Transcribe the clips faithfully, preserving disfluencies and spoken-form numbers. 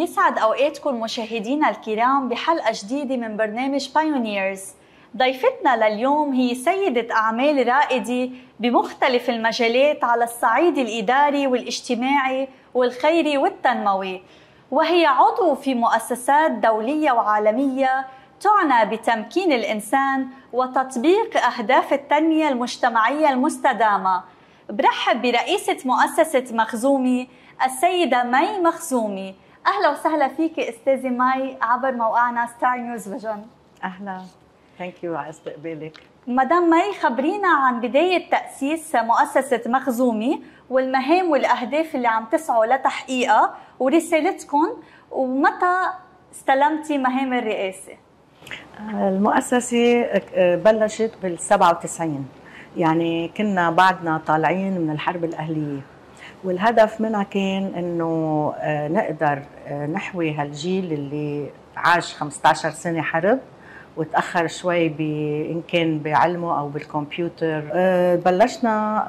يسعد أوقاتكم مشاهدينا الكرام بحلقة جديدة من برنامج بايونيرز. ضيفتنا لليوم هي سيدة أعمال رائدة بمختلف المجالات على الصعيد الإداري والاجتماعي والخيري والتنموي، وهي عضو في مؤسسات دولية وعالمية تعنى بتمكين الإنسان وتطبيق أهداف التنمية المجتمعية المستدامة. برحب برئيسة مؤسسة مخزومي السيدة مي مخزومي. أهلا وسهلا فيك أستاذة مي عبر موقعنا ستار نيوز فيجن. أهلا، ثانك يو على استقبالك. مدام مي، خبرينا عن بداية تأسيس مؤسسة مخزومي والمهام والأهداف اللي عم تسعوا لتحقيقها ورسالتكم، ومتى استلمتي مهام الرئاسة؟ المؤسسة بلشت بال سبعة وتسعين، يعني كنا بعدنا طالعين من الحرب الأهلية، والهدف منها كان إنه نقدر نحوي هالجيل اللي عاش خمسة عشر سنة حرب وتأخر شوي إن كان بعلمه أو بالكمبيوتر. بلشنا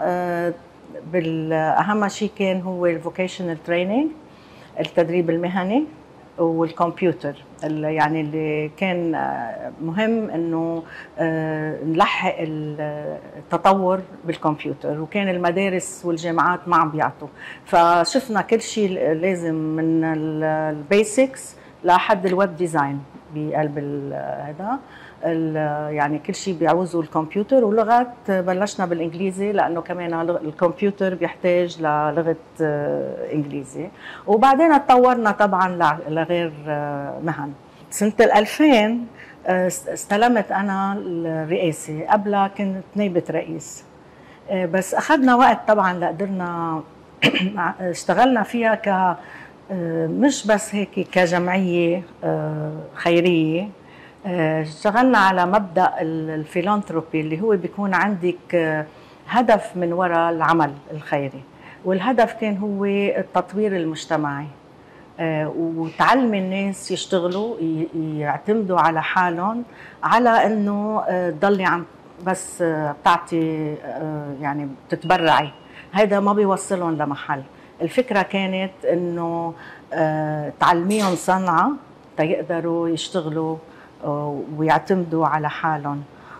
بالأهم شيء كان هو الفوكيشنال تريننج، التدريب المهني، والكمبيوتر، يعني اللي كان مهم انه نلحق التطور بالكمبيوتر، وكان المدارس والجامعات ما عم بيعطوا، فشفنا كل شيء لازم من البيسكس لحد الويب ديزاين بقلب هذا، يعني كل شيء بيعوزه الكمبيوتر، ولغات بلشنا بالانجليزي لانه كمان الكمبيوتر بيحتاج للغه انجليزي، وبعدين تطورنا طبعا لغير مهن. سنه ألفين استلمت انا الرئاسه، قبلها كنت نائبه رئيس، بس اخذنا وقت طبعا لقدرنا اشتغلنا فيها ك مش بس هيك كجمعيه خيريه، اشتغلنا على مبدأ الفيلانثروبي اللي هو بيكون عندك هدف من وراء العمل الخيري، والهدف كان هو التطوير المجتمعي، وتعلم الناس يشتغلوا يعتمدوا على حالهم، على انه تضلي عم بس بتعطي يعني بتتبرعي، هذا ما بيوصلهم لمحل. الفكرة كانت انه تعلميهم صنعة تيقدروا يشتغلوا ويعتمدوا على حالهم.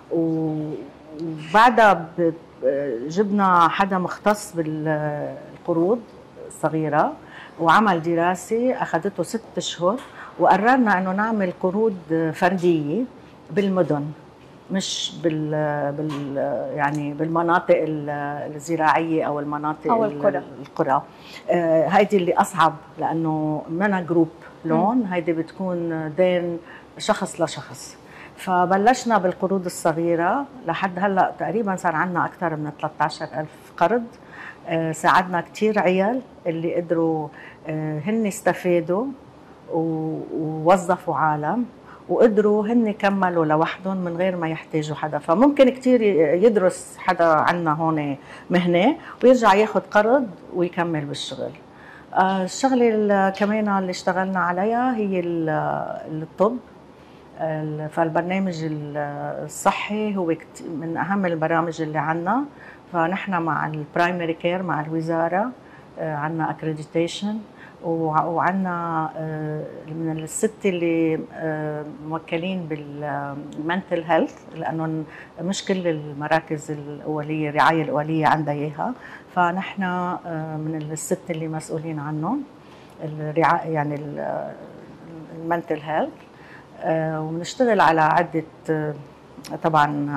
وبعدها جبنا حدا مختص بالقروض الصغيرة وعمل دراسة أخذته ست أشهر، وقررنا أنه نعمل قروض فردية بالمدن، مش بال, بال يعني بالمناطق الزراعيه او المناطق او القرى. القرى آه هيدي اللي اصعب، لانه منا جروب لون، هيدي بتكون دين شخص لشخص. فبلشنا بالقروض الصغيره، لحد هلا تقريبا صار عندنا اكثر من ثلاثة عشر ألف قرض. آه ساعدنا كثير عيال اللي قدروا آه هن استفادوا ووظفوا عالم، وقدروا هن كملوا لوحدهم من غير ما يحتاجوا حدا. فممكن كتير يدرس حدا عنا هون مهنة ويرجع ياخد قرض ويكمل بالشغل. الشغلة كمان اللي اشتغلنا عليها هي الطب، فالبرنامج الصحي هو من أهم البرامج اللي عنا، فنحن مع البرايمري كير مع الوزارة عنا اكريديتيشن، وعندنا من الستة اللي موكلين بالمنتل هيلث، لأنه مش كل المراكز الأولية الرعاية الأولية عندها إياها، فنحن من الستة اللي مسؤولين عنهم الرعاية يعني المنتل هيلث. وبنشتغل على عدة طبعا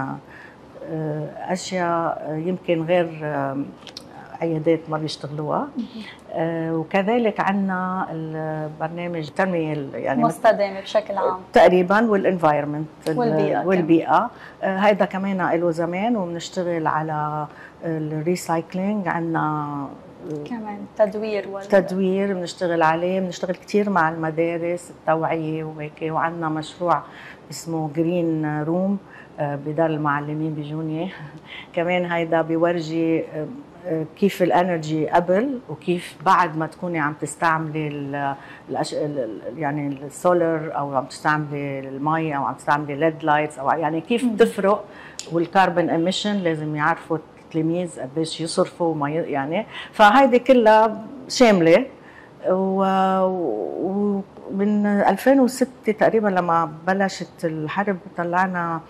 أشياء يمكن غير عيادات ما بيشتغلوها، آه وكذلك عندنا البرنامج التنمية يعني مستدامة بشكل عام تقريبا، والانفايرمنت والبيئة, والبيئة. آه هيدا كمان له زمان، وبنشتغل على الريسايكلينج، عندنا كمان تدوير وال... تدوير بنشتغل عليه، بنشتغل كثير مع المدارس التوعية وهيك، وعندنا مشروع اسمه جرين روم بدار المعلمين بجونية كمان. هيدا بيورجي كيف الانرجي قبل وكيف بعد ما تكوني عم تستعملي ال يعني السولار، او عم تستعملي المي، او عم تستعملي ليد لايتس، او يعني كيف بتفرق. والكربون اميشن لازم يعرفوا التلاميذ قديش يصرفوا وما يعني، فهيدي كلها شامله ومن ألفين وستة تقريبا لما بلشت الحرب طلعنا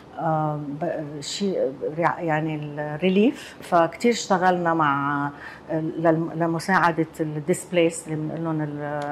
شيء يعني الريليف، فكتير اشتغلنا مع لمساعدة الديسبليس اللي بنقول لهم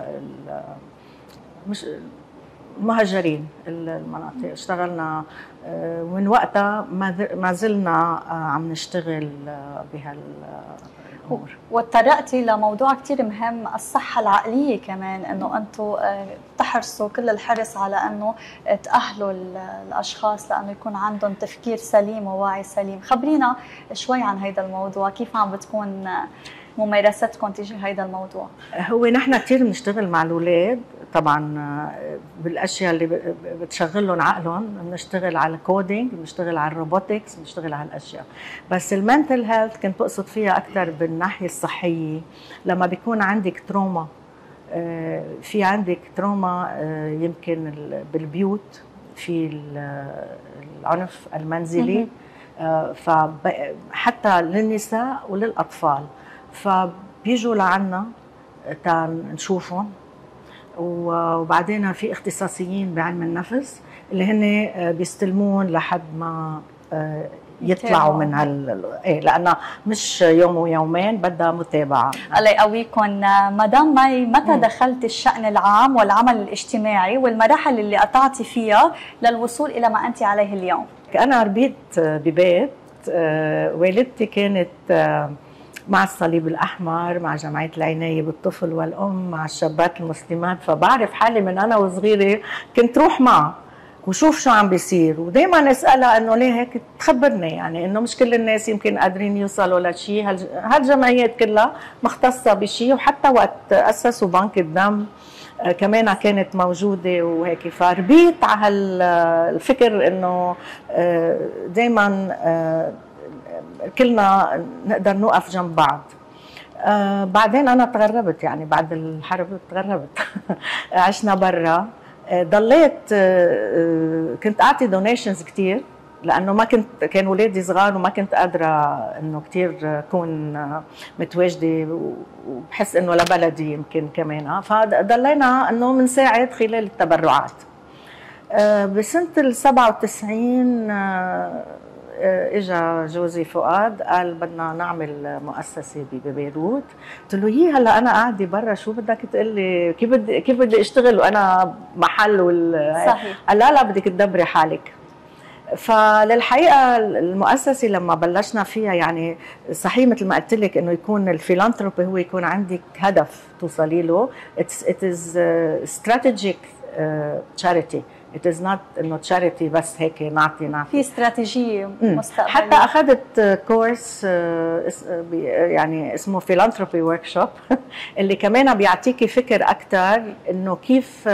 مش مهجرين المناطق. اشتغلنا ومن وقتها ما زلنا عم نشتغل بهالامور. وتطرقتي لموضوع كثير مهم، الصحه العقليه كمان، انه انتم تحرصوا كل الحرص على انه تاهلوا الاشخاص لانه يكون عندهم تفكير سليم ووعي سليم. خبرينا شوي عن هذا الموضوع، كيف عم بتكون ممارستكم تجاه هذا الموضوع؟ هو نحن كثير بنشتغل مع الاولاد طبعا بالاشياء اللي بتشغلهم عقلهم، بنشتغل على الكودينج، بنشتغل على الروبوتكس، بنشتغل على الاشياء. بس المنتل هيلث كنت بقصد فيها اكثر بالناحيه الصحيه. لما بيكون عندك تروما، في عندك تروما يمكن بالبيوت، في العنف المنزلي، فحتى للنساء وللاطفال، فبيجوا لعنا نشوفهم. وبعدين في اختصاصيين بعلم النفس اللي هن بيستلمون لحد ما يطلعوا من هال ايه، لانه مش يوم ويومين، بدها متابعه. الله يقويكم. مدام مي، متى دخلت الشأن العام والعمل الاجتماعي والمراحل اللي قطعتي فيها للوصول الى ما انت عليه اليوم؟ انا ربيت ببيت، والدتي كانت مع الصليب الأحمر، مع جمعية العناية بالطفل والأم، مع الشابات المسلمات، فبعرف حالي من أنا وصغيرة كنت روح معها وشوف شو عم بيصير، ودايما اسالها انه ليه هيك، تخبرني يعني انه مش كل الناس يمكن قادرين يوصلوا لشيء. هالجمعيات كلها مختصه بشيء، وحتى وقت اسسوا بنك الدم كمان كانت موجوده وهيك. فربيت على هالفكر انه دايما كلنا نقدر نوقف جنب بعض. آه بعدين انا تغربت، يعني بعد الحرب تغربت عشنا برا. آه ضليت آه كنت اعطي دونيشنز كثير، لانه ما كنت، كان اولادي صغار وما كنت قادره انه كثير اكون متواجده، وبحس انه لبلدي يمكن كمان. فضلينا انه بنساعد خلال التبرعات. آه بسنه ال سبعة وتسعين آه اجا جوزي فؤاد قال بدنا نعمل مؤسسه ببيروت. قلت له يي هلا انا قاعده برا، شو بدك تقول لي، كيف بدي كيف بدي اشتغل وانا محل وال صحيح. قال لا لا بدك تدبري حالك. فللحقيقه المؤسسه لما بلشنا فيها، يعني صحيح مثل ما قلت لك انه يكون الفيلانثروبي هو يكون عندك هدف توصلي له. it is strategic charity. It is not انه تشاريتي بس هيك نعطي نعطي، في استراتيجيه مستقبليه. حتى اخذت كورس يعني اسمه فيلانثروبي ورك شوب اللي كمان بيعطيكي فكر اكثر انه كيف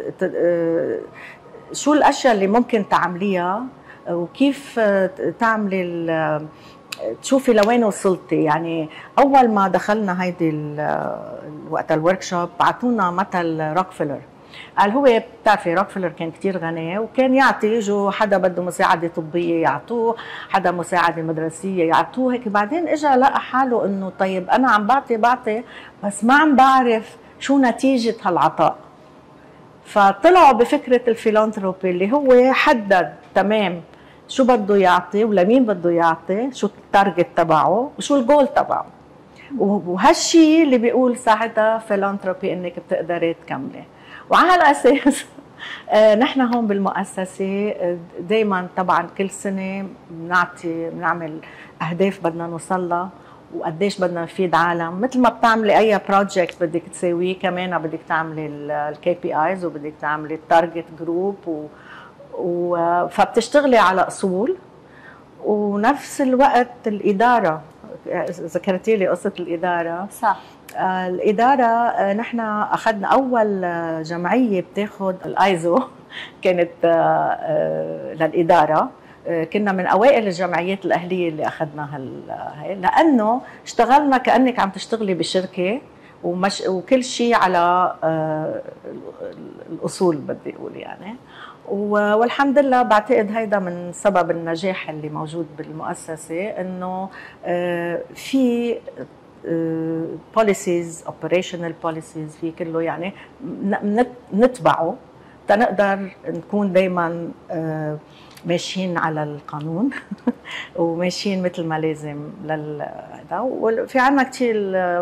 شو الاشياء اللي ممكن تعمليها، وكيف تعملي تشوفي لوين وصلتي. يعني اول ما دخلنا هيدي وقت الورك شوب اعطونا مثل روكفيلر. قال هو بتعرفي روكفيلر كان كتير غني، وكان يعطي، يجوا حدا بده مساعده طبيه يعطوه، حدا مساعده مدرسيه يعطوه هيك. بعدين اجى لقى حاله انه طيب انا عم بعطي بعطي بس ما عم بعرف شو نتيجه هالعطاء. فطلعوا بفكره الفيلانثروبي اللي هو حدد تمام شو بده يعطي ولمين بده يعطي، شو التارجت تبعه وشو الجول تبعه، وهالشيء اللي بيقول ساعتها فيلانثروبي انك بتقدري تكملي. وعلى هالاساس نحن هون بالمؤسسه دائما طبعا كل سنه بنعطي بنعمل اهداف بدنا نوصلها وقديش بدنا نفيد عالم. مثل ما بتعملي اي بروجكت بدك تسويه، كمان بدك تعملي الكي بي ايز وبدك تعملي التارجت جروب و... و... فبتشتغلي على اصول. ونفس الوقت الاداره، ذكرتي لي قصه الاداره. صح. آه الاداره، آه نحن اخذنا اول آه جمعيه بتاخذ الايزو كانت آه آه للاداره. آه كنا من اوائل الجمعيات الاهليه اللي اخذنا هال لانه اشتغلنا كانك عم تشتغلي بشركه، ومش وكل شيء على آه الاصول بدي اقول يعني. والحمد لله بعتقد هيدا من سبب النجاح اللي موجود بالمؤسسه، انه آه في بوليسيز اوبريشنال بوليسيز في كله يعني نتبعه تنقدر نكون دائما ماشيين على القانون وماشيين مثل ما لازم لل هذا. وفي عندنا كثير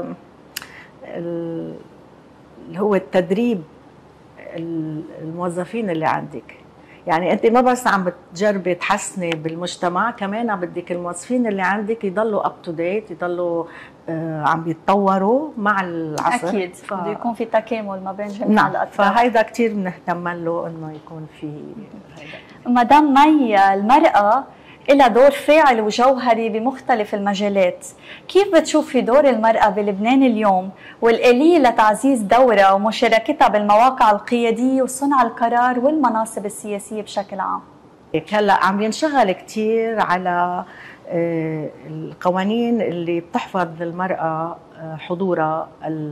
اللي هو التدريب الموظفين اللي عندك، يعني انت ما بس عم بتجربي تحسني بالمجتمع، كمان بدك الموظفين اللي عندك يضلوا اب تو ديت، يضلوا آه عم يتطوروا مع العصر. اكيد ف... بده يكون في تكامل ما بين جميع نعم. الاطراف. فهيدا كثير بنهتم له انه يكون في هيدا. مدام مي، المرأة لها دور فاعل وجوهري بمختلف المجالات، كيف بتشوفي دور المرأة بلبنان اليوم والآلية لتعزيز دورها ومشاركتها بالمواقع القيادية وصنع القرار والمناصب السياسية بشكل عام؟ هلا عم ينشغل كثير على القوانين اللي بتحفظ للمرأة حضورها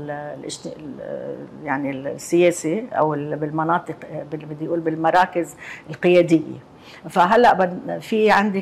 يعني السياسي او بالمناطق، بدي اقول بالمراكز القياديه. فهلا في عندك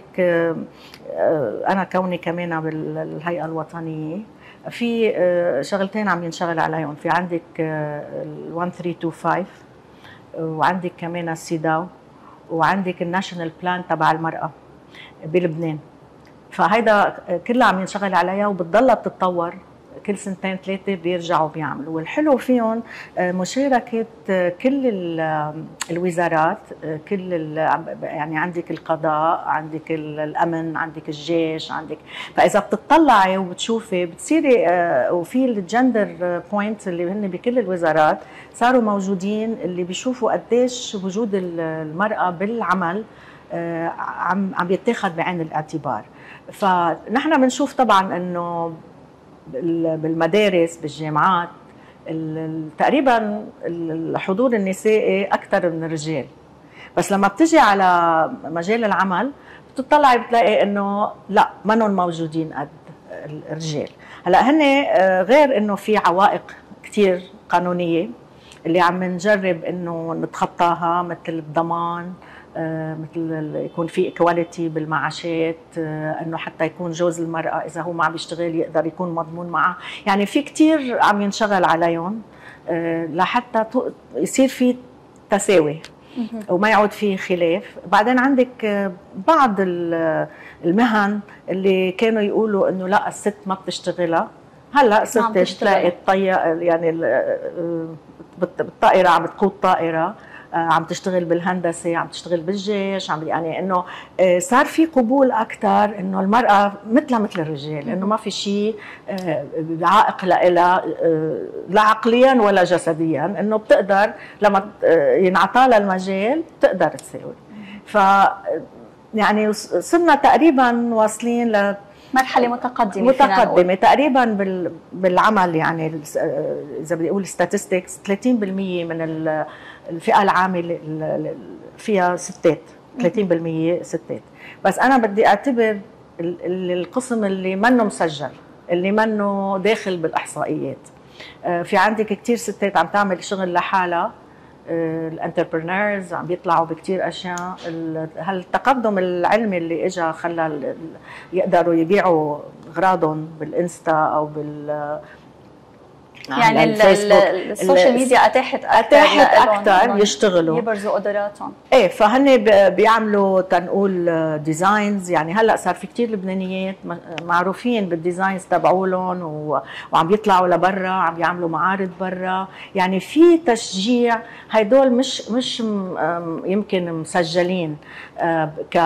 انا كوني كمان بالهيئه الوطنيه في شغلتين عم ينشغل عليهم، في عندك ال واحد ثلاثة اثنين خمسة وعندك كمان السيداو وعندك الناشونال بلان تبع المراه بلبنان. فهيدا كلها عم ينشغل عليها وبتضلها بتتطور، كل سنتين ثلاثه بيرجعوا بيعملوا. والحلو فيهم مشاركه كل الوزارات، كل يعني عندك القضاء، عندك الامن، عندك الجيش، عندك. فاذا بتطلعي وبتشوفي بتصيري، وفي الجندر بوينت اللي هن بكل الوزارات صاروا موجودين، اللي بيشوفوا قديش وجود المراه بالعمل عم عم يتاخذ بعين الاعتبار. فنحن بنشوف طبعا انه بالمدارس بالجامعات تقريبا الحضور النسائي اكثر من الرجال، بس لما بتجي على مجال العمل بتطلعي بتلاقي انه لا، منهم موجودين قد الرجال. هلا هن غير انه في عوائق كثير قانونيه اللي عم نجرب انه نتخطاها، مثل الضمان، مثل يكون في ايكواليتي بالمعاشات، انه حتى يكون جوز المراه اذا هو ما عم يشتغل يقدر يكون مضمون معه. يعني في كثير عم ينشغل عليهم لحتى يصير في تساوي وما يعود في خلاف. بعدين عندك بعض المهن اللي كانوا يقولوا انه لا الست ما بتشتغلها، هلا صرت تلاقي الطياره يعني بالطائره عم تقود طائره، عم تشتغل بالهندسه، عم تشتغل بالجيش، عم يعني انه صار في قبول اكثر انه المراه مثلها مثل الرجال، انه ما في شيء عائق لها لا عقليا ولا جسديا، انه بتقدر لما ينعطى لها المجال بتقدر تساوي. ف يعني صرنا تقريبا واصلين ل مرحله متقدمه متقدمه تقريبا بالعمل. يعني اذا بدي اقول ستاتستكس ثلاثين بالمئة من الفئه العامله فيها ستات، ثلاثين بالمئة ستات. بس انا بدي اعتبر القسم اللي منه مسجل، اللي منه داخل بالاحصائيات. في عندك كثير ستات عم تعمل شغل لحالها، الانتربرنورز عم بيطلعوا بكثير اشياء. هالتقدم العلمي اللي اجى خلى يقدروا يبيعوا اغراضهم بالانستا او بال يعني السوشيال ميديا اتاحت اتاحت اكثر يشتغلوا يبرزوا قدراتهم. ايه، فهن بيعملوا تنقول ديزاينز. يعني هلا صار في كثير لبنانيات معروفين بالديزاينز تبعولهم وعم يطلعوا لبرا، عم يعملوا معارض برا. يعني في تشجيع. هدول مش مش يمكن مسجلين ك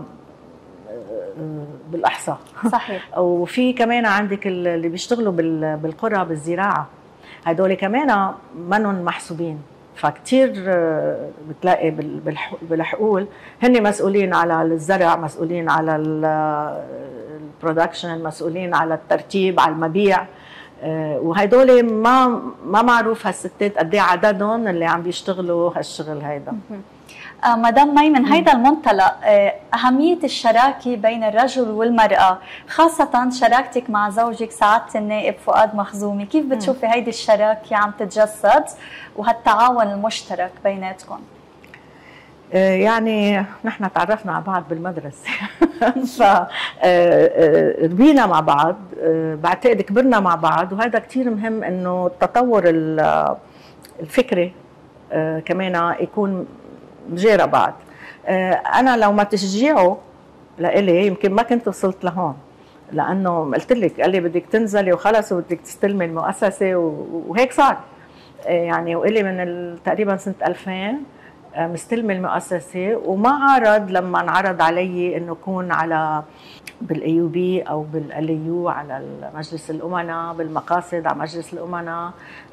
بالاحصاء. صحيح. وفي كمان عندك اللي بيشتغلوا بالقرى بالزراعه، هدول كمان منهم محسوبين. فكتير بتلاقي بالحقول هن مسؤولين على الزرع، مسؤولين على البرودكشن، مسؤولين على الترتيب، على المبيع. وهدول ما ما معروف هالستات قد ايه عددهم اللي عم بيشتغلوا هالشغل هيدا. مدام مي، من هيدا المنطلق أهمية الشراكة بين الرجل والمرأة، خاصة شراكتك مع زوجك سعادة النائب فؤاد مخزومي، كيف بتشوفي هيدي الشراكة عم تتجسد وهالتعاون المشترك بيناتكم؟ يعني نحن تعرفنا على بعض بالمدرسة ف ربينا مع بعض، بعتقد كبرنا مع بعض، وهذا كتير مهم انه التطور الفكري كمان يكون مجارى بعض. انا لو ما تشجيعه لإلي يمكن ما كنت وصلت لهون، لانه قلت لك قال لي بدك تنزلي وخلص وبدك تستلمي المؤسسة وهيك صار. يعني وإلي من تقريبا سنة ألفين مستلمة المؤسسة، وما عرض لما انعرض علي انه اكون على بالاي يو بي او بالال يو على مجلس الامناء، بالمقاصد على مجلس الامناء،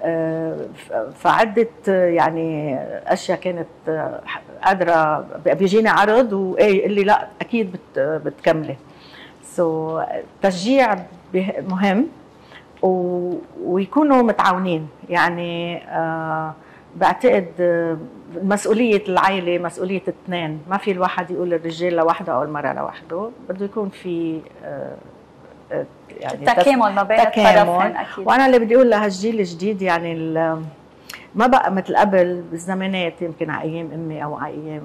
فعدة يعني اشياء كانت قادرة بيجيني عرض وايه يقول لي لا اكيد بت بتكملي. سو so, تشجيع مهم ويكونوا متعاونين. يعني آه بعتقد مسؤولية العائلة مسؤولية اثنين، ما في الواحد يقول الرجال لوحده أو المرأة لوحده، بده يكون في يعني تكامل ما بين الطرفين أكيد. وأنا اللي بدي أقول لهالجيل الجديد يعني ما بقى مثل قبل بالزمانات، يمكن على أيام أمي أو على أيام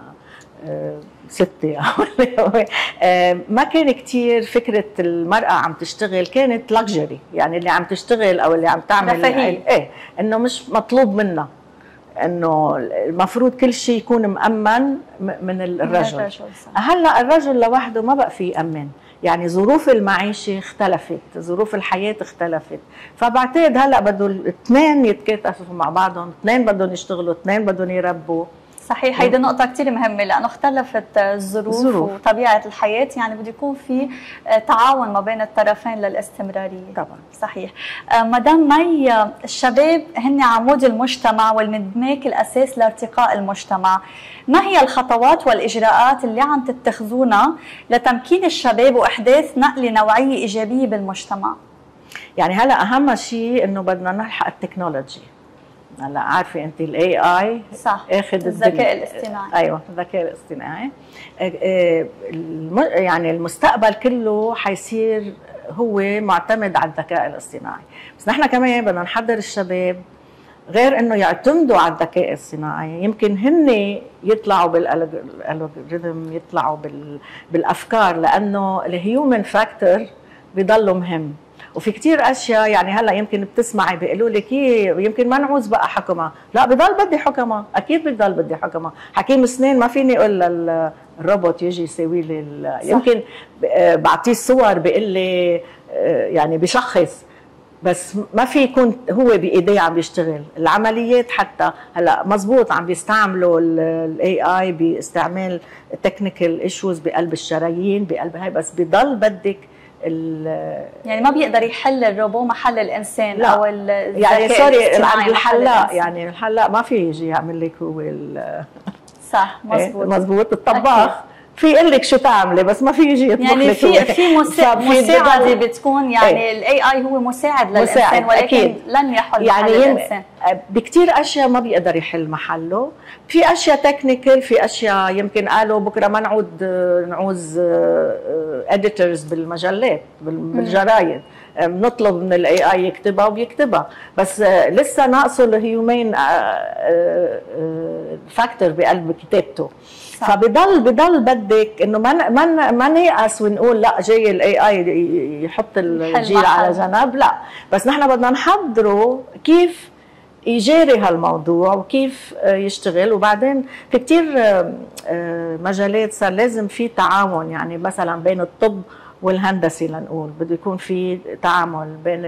ستي ما كان كتير فكرة المرأة عم تشتغل، كانت لاكجري، يعني اللي عم تشتغل أو اللي عم تعمل إيه إنه مش مطلوب منها، إنه المفروض كل شيء يكون مأمن من الرجل. هلا الرجل لوحده ما بقى فيه يأمن، يعني ظروف المعيشة اختلفت، ظروف الحياة اختلفت، فبعتقد هلا بده الاثنين يتكاتفوا مع بعضهم، اثنين بدهم يشتغلوا، اثنين بدهم يربوا. صحيح، هيدي نقطة كتير مهمة لأنه اختلفت الظروف الظروف وطبيعة الحياة، يعني بده يكون في تعاون ما بين الطرفين للاستمرارية. طبعا صحيح. مدام مي، الشباب هن عمود المجتمع والمدماك الأساس لارتقاء المجتمع، ما هي الخطوات والإجراءات اللي عم تتخذونها لتمكين الشباب وإحداث نقلة نوعية إيجابية بالمجتمع؟ يعني هلا أهم شيء إنه بدنا نلحق التكنولوجي. هلا عارفه انت الاي اي صح، اخذ الذكاء الاصطناعي. ايوه الذكاء الاصطناعي. يعني المستقبل كله حيصير هو معتمد على الذكاء الاصطناعي، بس نحن كمان بدنا نحضر الشباب غير انه يعتمدوا على الذكاء الصناعي، يمكن هن يطلعوا بالالجوريثم، يطلعوا بالافكار، لانه الهيومن فاكتور بيضل مهم. وفي كتير اشياء يعني هلا يمكن بتسمعي بيقولوا لك يمكن ما نعوز بقى حكمه، لا بضل بدي حكمه، اكيد بضل بدي حكمه، حكيم اسنان ما فيني اقول للروبوت يجي يسوي لي، يمكن بعطيه صور بيقول لي يعني بشخص، بس ما في يكون هو بايديه عم بيشتغل. العمليات حتى هلا مزبوط عم بيستعملوا الاي اي باستعمال تكنيكال ايشوز بقلب الشرايين بقلب هاي، بس بضل بدك يعني ما بيقدر يحل الروبو محل الانسان. لا. او يعني سوري الحلاق، يعني الحلاق ما في يجي يعمل لك هو صح مزبوط مزبوط. الطباخ في يقول لك شو تعملي بس ما في يجي يطبخ يعني لك. في في مساعده بتكون، يعني الاي اي هو مساعد للانسان ولكن أكيد. لن يحل يعني محل الانسان. بكثير اشياء ما بيقدر يحل محله، في اشياء تكنيكال، في اشياء يمكن قالوا بكره ما نعود نعوز اديتورز بالمجلات بالجرايد، بنطلب من الاي اي يكتبها وبيكتبها، بس لسه ناقصه الهيومين فاكتور بقلب كتابته. فبضل بضل بدك انه ما ما ما نيأس ونقول لا جاي الاي اي يحط الجيل على جنب، لا، بس نحن بدنا نحضره كيف يجاري هالموضوع وكيف يشتغل. وبعدين في كتير مجالات صار لازم في تعاون، يعني مثلا بين الطب والهندسه لنقول بده يكون في تعامل بين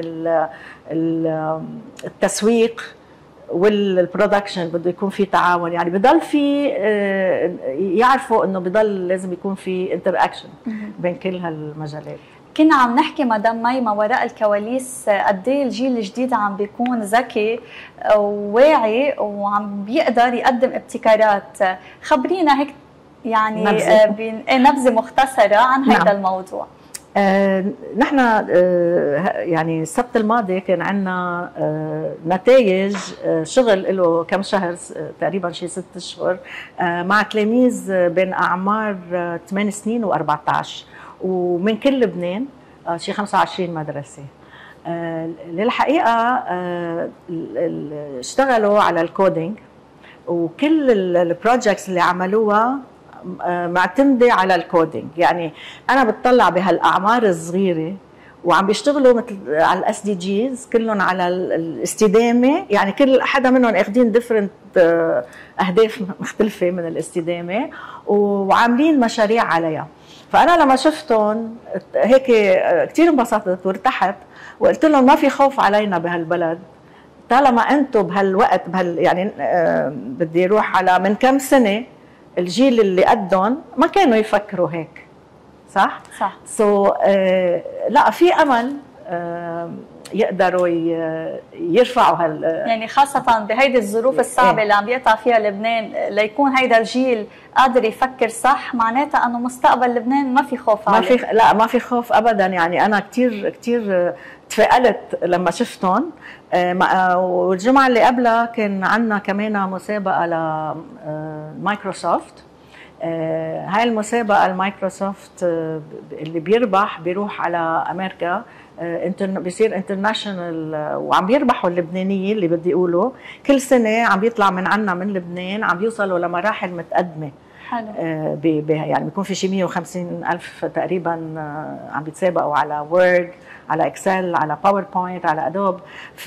التسويق والبرودكشن، بده يكون في تعاون، يعني بضل في يعرفوا انه بضل لازم يكون في انتر اكشن بين كل هالمجالات. كنا عم نحكي مدام مي ما وراء الكواليس قد ايه الجيل الجديد عم بيكون ذكي وواعي وعم بيقدر يقدم ابتكارات، خبرينا هيك يعني نبذه نبذه مختصره عن هذا نعم. الموضوع. آه نحن آه يعني السبت الماضي كان عندنا آه نتائج آه شغل له كم شهر آه تقريبا شي ست اشهر آه مع تلاميذ آه بين اعمار آه ثمان سنين وأربعة عشر ومن كل لبنان آه شي خمسة وعشرين مدرسه. آه للحقيقه آه اشتغلوا على الكودينج وكل البروجكتس اللي عملوها معتمده على الكودينج. يعني انا بتطلع بهالاعمار الصغيره وعم بيشتغلوا مثل على الاس دي جيز كلهم على الاستدامه، يعني كل حدا منهم اخذين ديفرنت اهداف مختلفه من الاستدامه وعاملين مشاريع عليها. فانا لما شفتهم هيك كثير انبسطت وارتحت وقلت لهم ما في خوف علينا بهالبلد طالما انتم بهالوقت بهال يعني آه بدي اروح على من كم سنه الجيل اللي قدهم ما كانوا يفكروا هيك، صح؟ صح. سو so, آه لا في امل آه يقدروا يرفعوا هال يعني خاصة بهيدي الظروف الصعبة اللي عم بيقطع فيها لبنان، ليكون هيدا الجيل قادر يفكر صح، معناتها انه مستقبل لبنان ما في خوف ما عليه. في لا ما في خوف ابدا. يعني انا كثير كثير تفائلت لما شفتهم. والجمعة اللي قبلها كان عندنا كمان مسابقة لمايكروسوفت. هاي المسابقة المايكروسوفت اللي بيربح بيروح على أمريكا، بيصير انترناشونال وعم بيربحوا اللبنانيين اللي بدي أقوله كل سنة عم بيطلع من عنا من لبنان عم بيوصلوا لمراحل متقدمة. حلو. يعني بيكون في شي مية وخمسين ألف تقريبا عم بيتسابقوا على وورد، على اكسل، على باوربوينت، على ادوب. ف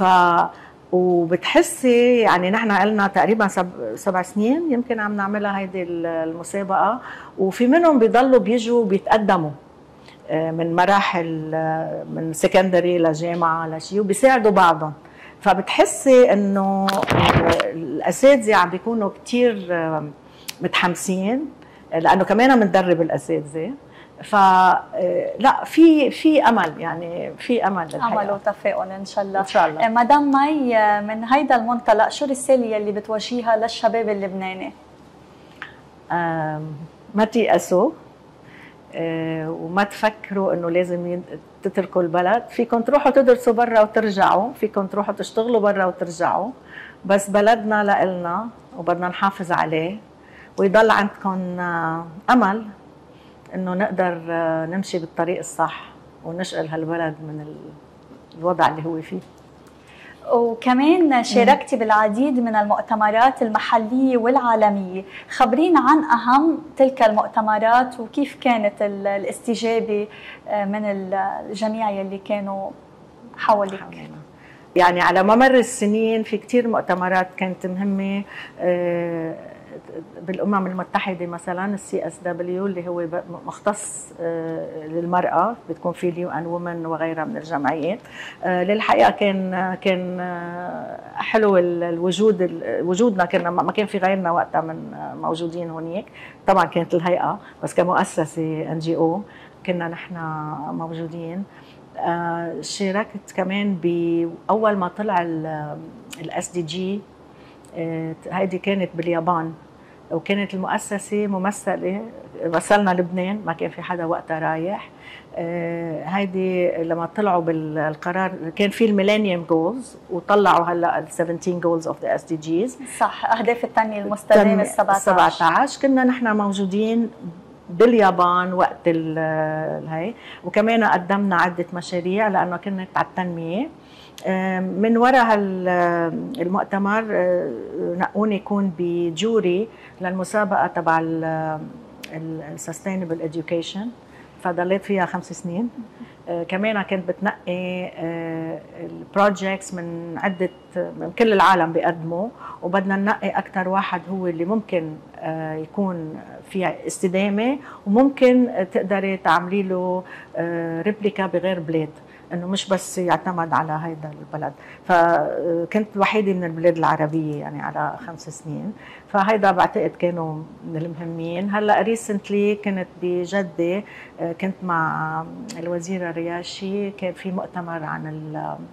وبتحسي يعني نحن قلنا تقريبا سب... سبع سنين يمكن عم نعملها هيدي المسابقه، وفي منهم بيضلوا بيجوا بيتقدموا من مراحل من سكندري لجامعه لشيء وبيساعدوا بعضهم. فبتحسي انه الاساتذه عم بيكونوا كثير متحمسين لانه كمان بندرب الاساتذه. فلا في في امل، يعني في امل للحياة. امل وتفاؤل ان شاء الله. ان شاء الله. مدام مي، من هيدا المنطلق شو الرساله اللي بتوجهيها للشباب اللبناني؟ ما تيأسوا وما تفكروا انه لازم تتركوا البلد. فيكم تروحوا تدرسوا برا وترجعوا، فيكم تروحوا تشتغلوا برا وترجعوا، بس بلدنا لإلنا وبدنا نحافظ عليه، ويضل عندكم امل انه نقدر نمشي بالطريق الصح ونشغل هالبلد من الوضع اللي هو فيه. وكمان شاركتي بالعديد من المؤتمرات المحلية والعالمية، خبرينا عن أهم تلك المؤتمرات وكيف كانت الاستجابة من الجميع يلي كانوا حولك. يعني على ممر السنين في كتير مؤتمرات كانت مهمة بالامم المتحده، مثلا السي اس دبليو اللي هو مختص للمراه، بتكون في اليو ان وومن وغيرها من الجمعيات. للحقيقه كان كان حلو الوجود، وجودنا كنا ما كان في غيرنا وقتها من موجودين هونيك. طبعا كانت الهيئه بس كمؤسسه ان جي او كنا نحن موجودين. شاركت كمان باول ما طلع الاس دي جي، هيدي كانت باليابان، وكانت المؤسسة ممثلة مثلنا لبنان، ما كان في حدا وقتها رايح. هيدي لما طلعوا بالقرار كان في الميلينيوم جولز وطلعوا هلا ال سبعتاشر جولز اوف ذا اس دي جيز، صح، اهداف التنمية المستدامة سبعة عشر. كنا نحن موجودين باليابان وقت الهي، وكمان قدمنا عدة مشاريع لأنه كنا على التنمية. من وراء المؤتمر نقوني يكون بجوري للمسابقة تبع السستينبل اديوكيشن، فضليت فيها خمس سنين. كمان كنت بتنقي البروجيكتس من عدة من كل العالم بيقدموا، وبدنا ننقي أكثر واحد هو اللي ممكن يكون فيها استدامة وممكن تقدري تعملي له ريبليكا بغير بلاد، انه مش بس يعتمد على هيدا البلد. فكنت الوحيده من البلاد العربيه يعني على خمس سنين، فهيدا بعتقد كانوا من المهمين. هلا ريسنتلي كنت بجده، كنت مع الوزيره رياشي، كان في مؤتمر عن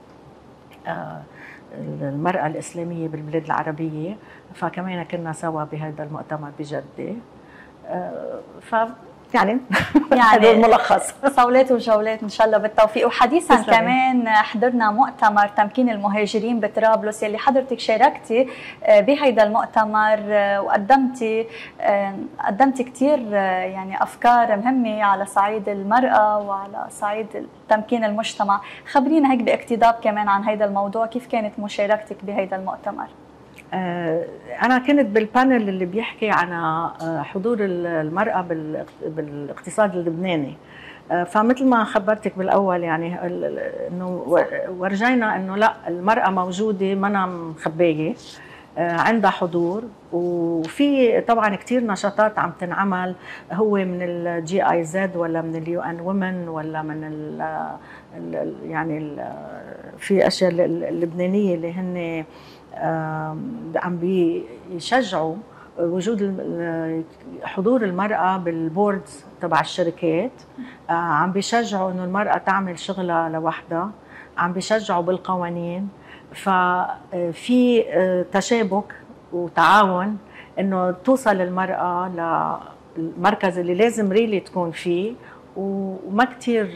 المراه الاسلاميه بالبلاد العربيه، فكمان كنا سوا بهذا المؤتمر بجده. ف يعني يعني الملخص صولات وجولات ان شاء الله بالتوفيق. وحديثا كمان حضرنا مؤتمر تمكين المهاجرين بطرابلس يلي حضرتك شاركتي بهيدا المؤتمر وقدمتي قدمتي كثير يعني افكار مهمه على صعيد المراه وعلى صعيد تمكين المجتمع. خبرينا هيك باقتضاب كمان عن هيدا الموضوع، كيف كانت مشاركتك بهيدا المؤتمر؟ أنا كنت بالبانل اللي بيحكي عن حضور المرأة بالاقتصاد اللبناني، فمثل ما خبرتك بالأول يعني إنه ورجينا إنه لا، المرأة موجودة منا مخبية، عندها حضور، وفي طبعا كثير نشاطات عم تنعمل، هو من الجي اي زد ولا من اليو ان وومن ولا من ال ال يعني ال في اشياء اللبنانيه اللي هن عم بيشجعوا وجود حضور المرأة بالبوردز تبع الشركات، عم بيشجعوا انه المرأة تعمل شغلها لوحدها، عم بيشجعوا بالقوانين، ففي تشابك وتعاون انه توصل المرأة للمركز اللي لازم ريلي تكون فيه، وما كثير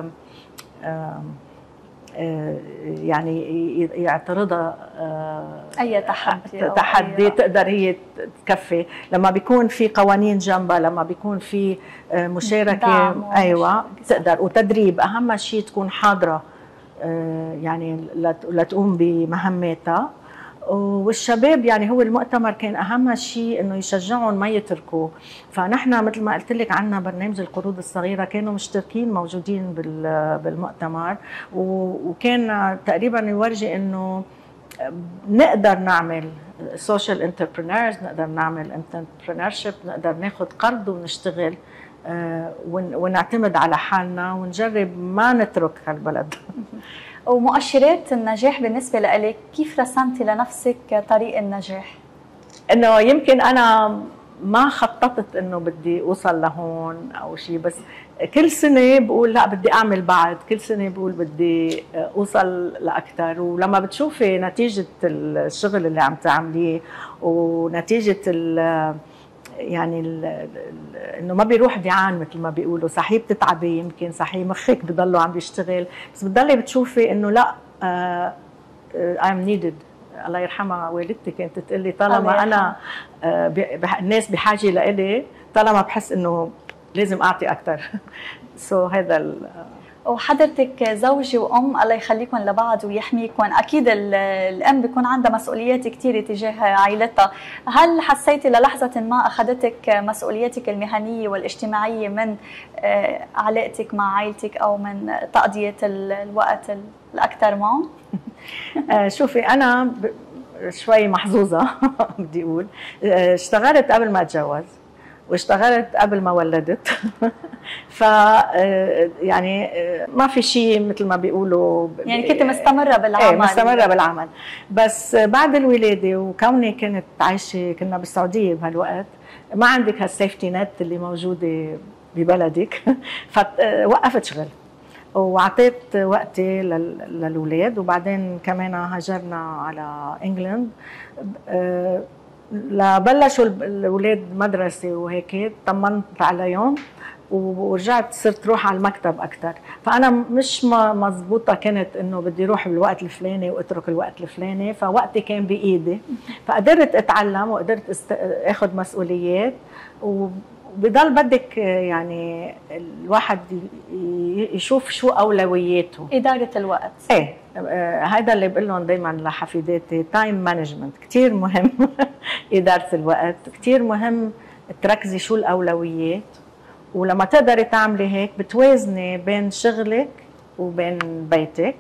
يعني يعترضها اي تحدي تحدي أي تقدر هي تكفي لما بيكون في قوانين جنبها، لما بيكون في مشاركه ايوه تقدر، وتدريب اهم شيء تكون حاضره يعني لتقوم بمهماتها. والشباب يعني هو المؤتمر كان اهم شيء انه يشجعهم ما يتركوا، فنحن مثل ما قلت لك عندنا برنامج القروض الصغيره كانوا مشتركين موجودين بالمؤتمر، وكان تقريبا يورجي انه نقدر نعمل سوشيال انتربرينورز، نقدر نعمل انتربرينورشيب، نقدر ناخذ قرض ونشتغل ونعتمد على حالنا ونجرب ما نترك هالبلد. ومؤشرات النجاح بالنسبة لك، كيف رسمتي لنفسك طريق النجاح؟ انه يمكن انا ما خططت انه بدي اوصل لهون او شيء، بس كل سنه بقول لا بدي اعمل بعد، كل سنه بقول بدي اوصل لاكثر، ولما بتشوفي نتيجه الشغل اللي عم تعمليه ونتيجه ال يعني ال ال انه ما بيروح ديعان مثل ما بيقولوا، صحيح بتتعبي، يمكن صحيح مخك بضله عم بيشتغل، بس بتضلي بتشوفي انه لا اي ام نيدد. الله يرحمها والدتي كانت تقول لي طالما انا الناس بحاجه لإلي، طالما بحس انه لازم اعطي اكثر. سو so هذا وحضرتك زوجي وام الله يخليكم لبعض ويحميكم، اكيد الام بيكون عندها مسؤوليات كثيره تجاه عائلتها، هل حسيتي للحظه ما اخذتك مسؤولياتك المهنيه والاجتماعيه من علاقتك مع عائلتك او من تقضيه الوقت الاكثر معهم؟ شوفي انا شوي محظوظه بدي اقول، اشتغلت قبل ما اتجوز واشتغلت قبل ما ولدت. ف يعني ما في شيء مثل ما بيقولوا يعني كنت مستمره بالعمل. ايه مستمره بالعمل، بس بعد الولاده وكوني كنت عايشه كنا بالسعوديه بهالوقت، ما عندك هالسيفتي نت اللي موجوده ببلدك، فوقفت شغل وعطيت وقتي للاولاد، وبعدين كمان هاجرنا على انجلند، لبلشوا الاولاد مدرسه وهيك، طمنت عليهم ورجعت صرت روح على المكتب اكثر، فانا مش مضبوطه كانت انه بدي اروح بالوقت الفلاني واترك الوقت الفلاني، فوقتي كان بايدي، فقدرت اتعلم وقدرت است... اخذ مسؤوليات، وبضل بدك يعني الواحد يشوف شو اولوياته، اداره الوقت. ايه هذا اللي بقول لهم دائما لحفيداتي، تايم مانجمنت كثير مهم. اداره الوقت كثير مهم، تركزي شو الاولويات، ولما تقدري تعملي هيك بتوازني بين شغلك وبين بيتك.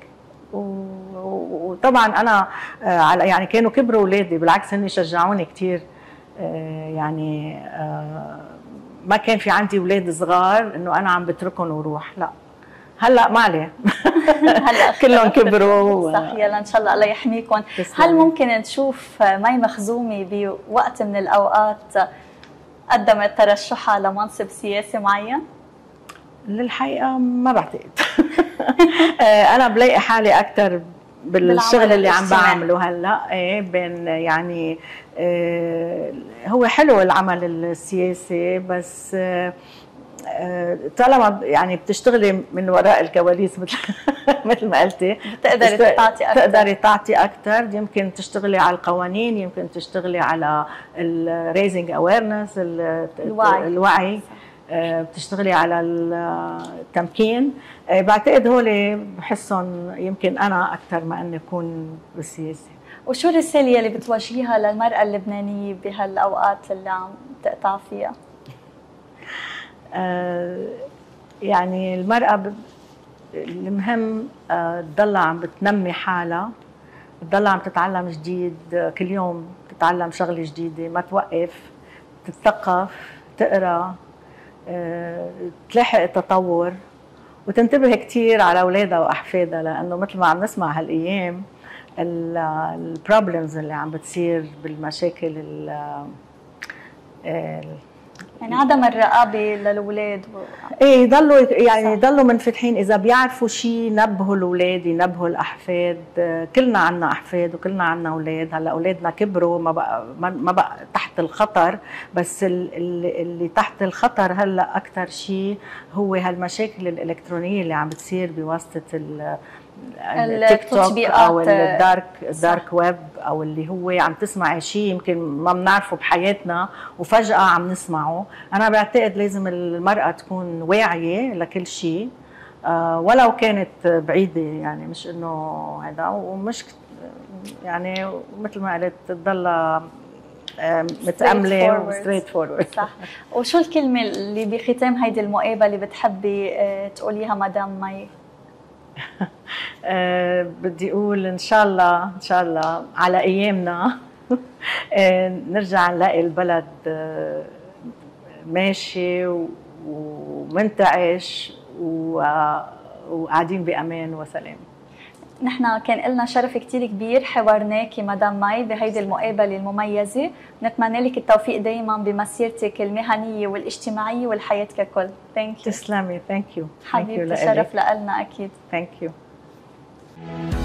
وطبعا انا على يعني كانوا كبروا اولادي، بالعكس هن شجعوني كثير، يعني ما كان في عندي اولاد صغار انه انا عم بتركهم وروح، لا هلا ما عليه. هلا كلهم كبروا. صح، يلا ان شاء الله الله يحميكم. هل ممكن نشوف مي مخزومي بوقت من الاوقات قدمت ترشحها لمنصب سياسي معين؟ للحقيقه ما بعتقد. انا بلاقي حالي اكثر بالشغل اللي عم بعمله هلا، ايه بين يعني إيه هو حلو العمل السياسي، بس إيه طالما يعني بتشتغلي من وراء الكواليس مثل مثل ما قلتي، بتقدري تعطي اكثر، تقدري تعطي اكثر، يمكن تشتغلي على القوانين، يمكن تشتغلي على الريزنج اويرنس، الوعي, الوعي. بتشتغلي على التمكين. بعتقد هول بحسهم يمكن انا اكثر ما اني اكون بالسياسه. وشو الرسالة اللي بتوجهيها للمرأة اللبنانية بهالأوقات اللي عم تقطع فيها؟ آه يعني المرأة ب... المهم آه تضلها عم بتنمي حالها، تضلها عم تتعلم جديد، كل يوم تتعلم شغلة جديدة، ما توقف، تتثقف، تقرا، آه تلاحق التطور، وتنتبه كثير على اولادها واحفادها، لانه مثل ما عم نسمع هالايام البروبلمز اللي عم بتصير بالمشاكل ال يعني عدم الرقابه للاولاد و... ايه يضلوا يعني يضلوا منفتحين، اذا بيعرفوا شيء ينبهوا الاولاد، ينبهوا الاحفاد. كلنا عنا احفاد وكلنا عنا اولاد، هلا اولادنا كبروا ما بقى ما بقى تحت الخطر، بس اللي, اللي تحت الخطر هلا اكثر شيء هو هالمشاكل الالكترونيه اللي عم بتصير بواسطه التيك توك او الدارك الدارك ويب، او اللي هو عم تسمعي شيء يمكن ما بنعرفه بحياتنا وفجأة عم نسمعه. انا بعتقد لازم المرأة تكون واعية لكل شيء آه ولو كانت بعيدة، يعني مش انه هذا، ومش يعني مثل ما قلت تضلها متأملة وستريت فورورد. صح. وشو الكلمة اللي بختام هيدي المقابلة بتحبي تقوليها مدام مي؟ أه بدي اقول ان شاء الله ان شاء الله على ايامنا نرجع نلاقي البلد ماشي ومنتعش وقاعدين بامان وسلام. نحن كان لنا شرف كتير كبير حوارناكي مدام مي بهيدي المقابله المميزه، بنتمنى لك التوفيق دائما بمسيرتك المهنيه والاجتماعيه والحياه ككل. ثانك يو. تسلمي. ثانك يو حبيبتي، شرف لنا اكيد. ثانك يو.